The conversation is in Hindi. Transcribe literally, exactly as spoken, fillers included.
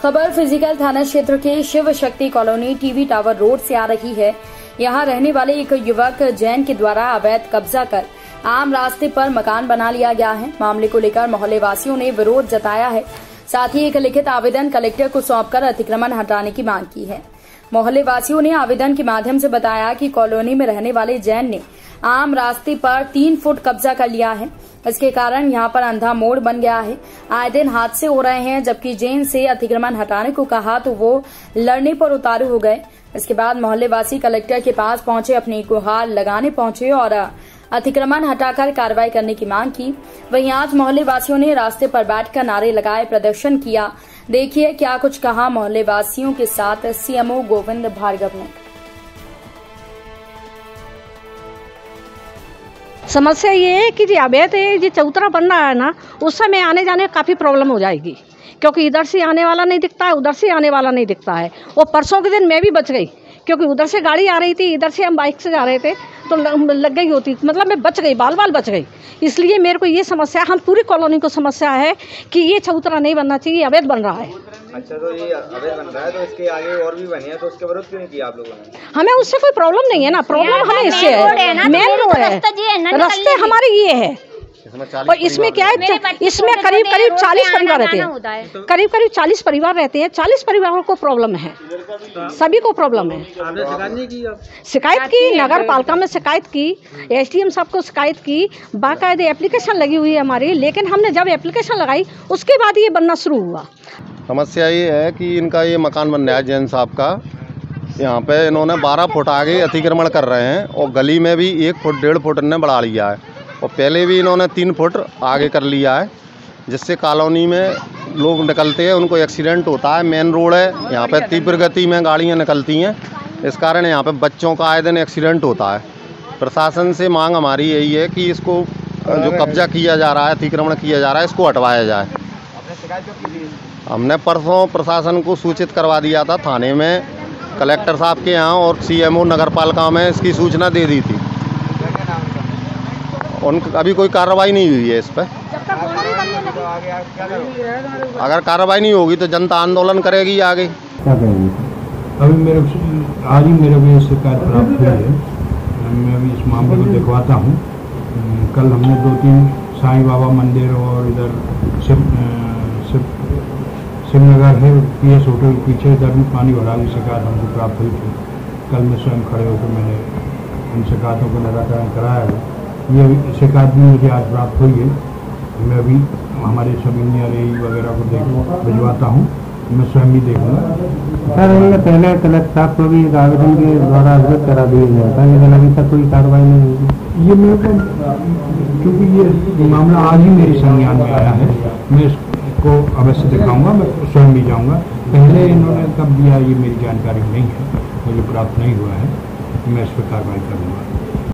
खबर फिजिकल थाना क्षेत्र के Shiv Shakti colony TV tower road से आ रही है। यहां रहने वाले एक युवक जैन के द्वारा अवैध कब्जा कर आम रास्ते पर मकान बना लिया गया है। मामले को लेकर मोहल्ले वासियों ने विरोध जताया है। साथ ही एक लिखित आवेदन कलेक्टर को सौंपकर अतिक्रमण हटाने की मांग की है। मोहल्ले वासियों ने आवेदन के माध्यम से बताया कि कॉलोनी में रहने वाले जैन ने आम रास्ते पर तीन फुट कब्जा कर लिया है। इसके कारण यहां पर अंधा मोड़ बन गया है। आए दिन हादसे हो रहे हैं। जबकि जैन से अतिक्रमण हटाने को कहा तो वो लड़ने पर उतारू हो गए। इसके बाद मोहल्ले वासी कलेक्टर के पास पहुंचे, अपनी गुहार लगाने पहुंचे और अतिक्रमण हटाकर कार्रवाई करने की मांग की। वहीं आज मोहल्ले वासियों ने रास्ते पर बैठकर नारे लगाए, प्रदर्शन किया। देखिए क्या कुछ कहा मोहल्ले वासियों के साथ सीएमओ गोविंद भार्गव ने। समस्या ये है कि जी अवैध ये चौतरा बन रहा है ना, उस समय आने जाने में काफ़ी प्रॉब्लम हो जाएगी, क्योंकि इधर से आने वाला नहीं दिखता है, उधर से आने वाला नहीं दिखता है। वो परसों के दिन मैं भी बच गई, क्योंकि उधर से गाड़ी आ रही थी, इधर से हम बाइक से जा रहे थे तो लग गई होती, मतलब मैं बच गई, बाल बाल बच गई। इसलिए मेरे को ये समस्या, हम पूरी कॉलोनी को समस्या है कि ये चौतरा नहीं बनना चाहिए, अवैध बन रहा है। अच्छा, तो ये अवैध बन रहा है तो इसके आगे और भी बने हैं, तो उसके विरोध क्यों नहीं किया आप लोगों ने? हमें उससे कोई प्रॉब्लम नहीं है ना, प्रॉब्लम हमें इससे है, मेन रोड है, रास्ते हमारे ये है। और इसमें क्या है, इसमें करीब करीब चालीस परिवार रहते हैं, करीब करीब चालीस परिवार रहते हैं। चालीस परिवारों को प्रॉब्लम है, सभी को प्रॉब्लम है। शिकायत की, नगर पालिका में शिकायत की, एसडीएम साहब को शिकायत की, बाकायदे एप्लीकेशन लगी हुई है हमारी। लेकिन हमने जब एप्लीकेशन लगाई उसके बाद ये बनना शुरू हुआ। समस्या ये है कि इनका ये मकान बन रहा है जैन साहब का। यहाँ पे इन्होंने बारह फुट आगे अतिक्रमण कर रहे हैं और गली में भी एक फुट डेढ़ फुट इन्होंने बढ़ा लिया है और पहले भी इन्होंने तीन फुट आगे कर लिया है, जिससे कॉलोनी में लोग निकलते हैं, उनको एक्सीडेंट होता है। मेन रोड है, यहाँ पे तीव्र गति में गाड़ियाँ निकलती हैं, इस कारण यहाँ पे बच्चों का आए दिन एक्सीडेंट होता है। प्रशासन से मांग हमारी यही है कि इसको जो कब्जा किया जा रहा है, अतिक्रमण किया जा रहा है, इसको हटवाया जाए। हमने परसों प्रशासन को सूचित करवा दिया था थाने में, कलेक्टर साहब के यहाँ और सीएमओ नगर पालिका में इसकी सूचना दे दी थी। उन अभी कोई कार्रवाई नहीं हुई है इस पर। अगर कार्रवाई नहीं होगी तो जनता आंदोलन करेगी आगे। क्या करेंगे? अभी मेरे आज ही मेरे को शिकायत प्राप्त हुई है, मैं अभी इस मामले को दिखवाता हूँ। कल हमने दो तीन साईं बाबा मंदिर और इधर शिव शिव शिवनगर है पी एस होटल के पीछे, इधर भी पानी भरा की शिकायत हमको प्राप्त हुई थी। कल मैं स्वयं खड़े होकर मैंने उन शिकायतों को निराकरण कराया है। ये शिकायत भी मुझे आज प्राप्त हुई है। मैं अभी हमारे सब इंजीनियर ए वगैरह को देख भिजवाता हूँ, मैं स्वयं भी देखूँगा। सर, हमने पहले कलेक्टर साहब को भी आवेदन के द्वारा अवगत करा दिया गया था, लेकिन अभी तक कोई कार्रवाई नहीं हुई। ये मेरे को, क्योंकि ये मामला आज ही मेरे संज्ञान में आया है, मैं इसको अवश्य दिखाऊंगा, मैं स्वयं भी जाऊंगा। पहले इन्होंने कब दिया ये मेरी जानकारी नहीं है, मुझे प्राप्त नहीं हुआ है। मैं इस पर कार्रवाई करूँगा।